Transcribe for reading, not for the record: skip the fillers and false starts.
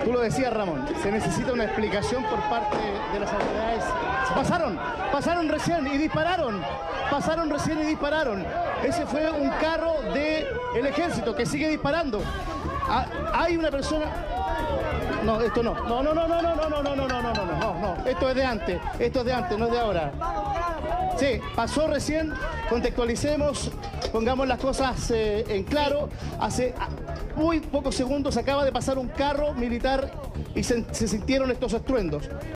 Tú lo decías, Ramón, se necesita una explicación por parte de las autoridades. Pasaron recién y dispararon. Pasaron recién y dispararon. Ese fue un carro del ejército que sigue disparando. Hay una persona... No, esto no. No. Esto es de antes, no es de ahora. Sí, pasó recién, contextualicemos, pongamos las cosas en claro. Hace muy pocos segundos acaba de pasar un carro militar y se sintieron estos estruendos.